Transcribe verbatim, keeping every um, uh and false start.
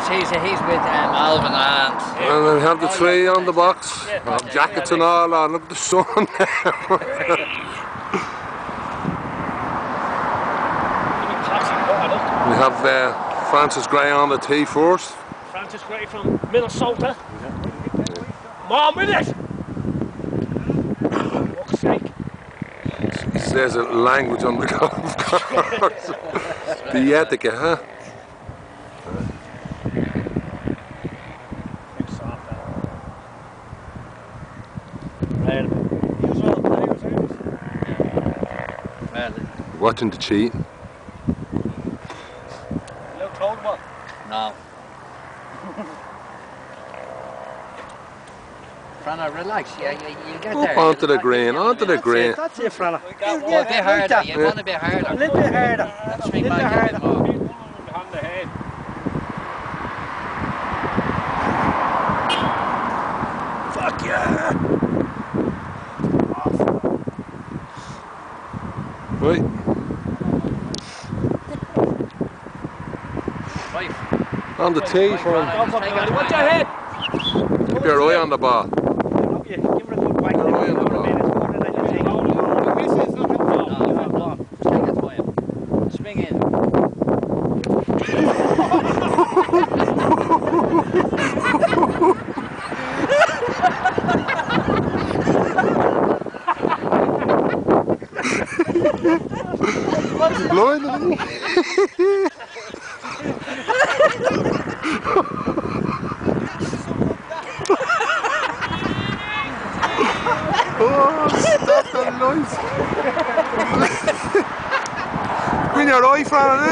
he's, he's with um, Alvin and... And then we have the three on the box. Yeah, jackets and all on. Look at the sun. We have uh, Francis Gray on the tee first. Francis Gray from Minnesota. Mom with it! Fuck's sake. He says a language on the golf course. The etiquette, huh? Watching the cheat. No. Frana, relax. Yeah, you, you get there. Up onto the green, onto the green. That's it, Frana. Yeah, a bit harder. You want a bit harder. A little bit harder. And swing back a bit more. Behind the head. Fuck yeah! Right. Right. On the tee from. Watch your head! Keep your eye on the ball. Give her a good whack. Your eye on the ball. Swing in. He's blind, isn't he? Oh, stop that noise. Bring your eye, Fran.